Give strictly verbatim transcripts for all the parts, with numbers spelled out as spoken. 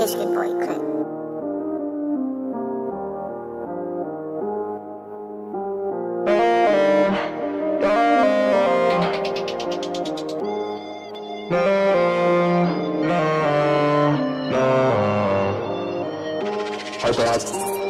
Michigan boy, Clint. I thought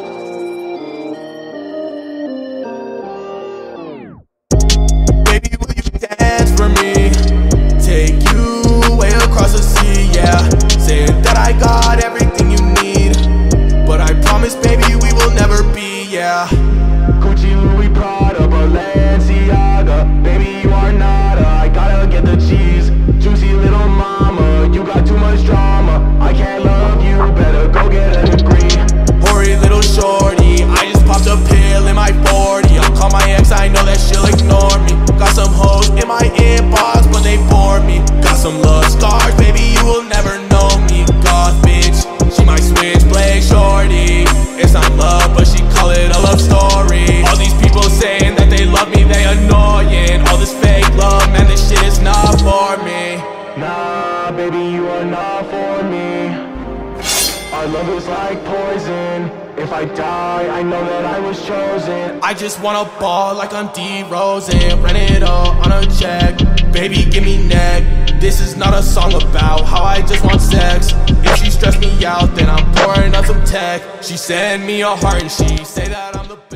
baby, will you dance for me? Take you way across the sea, yeah. Saying that I got everything you need, but I promise, baby, we will never be, yeah. Gucci, Louis, Prada, Balenciaga. Baby, you are nada, I gotta get the cheese. Juicy little mama, you got too much drama. I can't love you, better go get a degree. Hoary little shorty, I just popped a pill in my forty. I'll call my ex, I know that she'll ignore me. Got some hoes in my inbox, but they bore me. Got some love scars, baby, you will never know me. Goth bitch, she my switchblade shorty. It's not love, but she call it a love story. All these people saying that they love me, they annoying. All this fake love, man, this shit is not for me. Nah, baby, you are not for me. Our love is like poison. If I die, I know that I was chosen. I just wanna ball like I'm D Rose, rent it all on a check. Baby, give me neck. This is not a song about how I just want sex. If she stress me out, then I'm pouring out some tech. She send me a heart and she say that I'm the